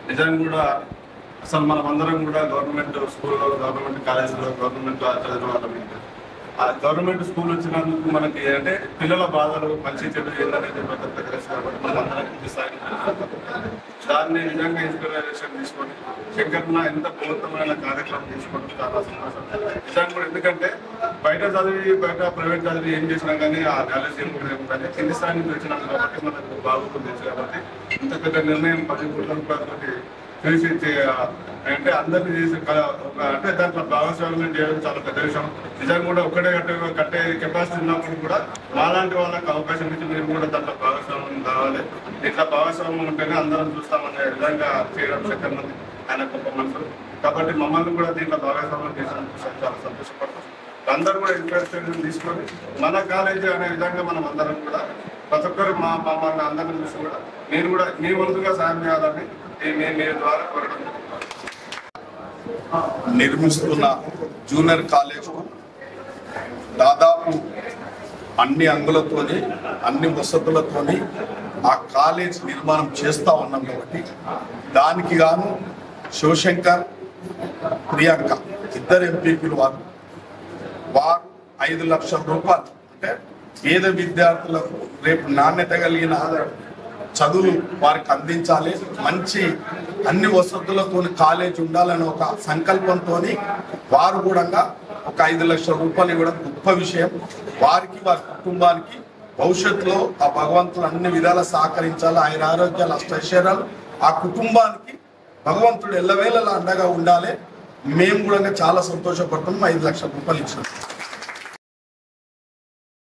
నిజంగా కూడా అసలు మనం అందరం కూడా గవర్నమెంట్ స్కూల్లో, గవర్నమెంట్ కాలేజీలో, గవర్నమెంట్ చదివిన వాళ్ళం. ఆ గవర్నమెంట్ స్కూల్ వచ్చినందుకు మనకి అంటే పిల్లల బాధలు మంచి చెడు ఏంటనేది తెలుసు కాబట్టి మనం అందరం దాన్ని నిజంగా ఇన్స్పిరేషన్ తీసుకొని శంకర్న ఎంత బృహత్తమైన కార్యక్రమం తీసుకోవడం చాలా సంతోషం. నిజంగా కూడా ఎందుకంటే బయట ప్రైవేట్ చదివి ఏం చేసినా కానీ ఆ నాలెడ్జ్ ఏం కూడా ఏముందని కింది స్థాయి నుంచి వచ్చినాం కాబట్టి మనకు బాగుంటుంది కాబట్టి ఇంత పెద్ద నిర్ణయం 10 కోట్ల రూపాయలతోటి చేసి అంటే అందరినీ చేసి అంటే దాంట్లో భాగస్వామ్యం చేయడం చాలా పెద్ద విషయం. నిజంగా కూడా ఒక్కడే కట్టే కెపాసిటీ ఉన్నప్పుడు కూడా మాలాంటి వాళ్ళకి అవకాశం ఇచ్చి మీరు కూడా దాంట్లో భాగస్వామ్యం కావాలి. ఇట్లా భాగస్వామ్యం ఉంటేనే అందరం చూస్తామనే విధంగా చేయడం శంకర్ ఆయన గొప్ప మనసు. కాబట్టి మమ్మల్ని కూడా దీంట్లో భాగస్వామ్యం చేసినందుకు చాలా సంతోషపడతాం. అందరూ కూడా ఇన్స్పిరేషన్ తీసుకొని మన కాలేజీ అనే విధంగా మనం అందరం కూడా ప్రతి ఒక్కరు మమ్మల్ని అందరినీ చూసి కూడా మీరు కూడా మీ వంతుగా సాయం చేయాలని మీ ద్వారా కోరడం. నిర్మిస్తున్న జూనియర్ కాలేజ్కు దాదాపు అన్ని అంగులతోని అన్ని వసతులతోని ఆ కాలేజ్ నిర్మాణం చేస్తూ ఉన్నాం కాబట్టి దానికి గాను శివశంకర్, ప్రియాంక ఇద్దరు ఎంపీపీలు వారు 5 లక్షల రూపాయలు అంటే పేద విద్యార్థులకు రేపు నాణ్యత కలిగిన చదువులు వారికి అందించాలి, మంచి అన్ని వసతులతో కాలేజ్ ఉండాలని ఒక సంకల్పంతో వారు కూడా ఒక 5 లక్షల రూపాయలు ఇవ్వడం గొప్ప విషయం. వారికి వారి కుటుంబానికి భవిష్యత్తులో ఆ భగవంతుడు అన్ని విధాలా సహకరించాలి, ఆయన ఆరోగ్యాలు అష్టైశ్వర్యాలు ఆ కుటుంబానికి భగవంతుడు ఎల్లవేళలా అండగా ఉండాలి. మేము కూడా చాలా సంతోషపడుతున్నాం 5 లక్షల రూపాయలు ఇచ్చినాం.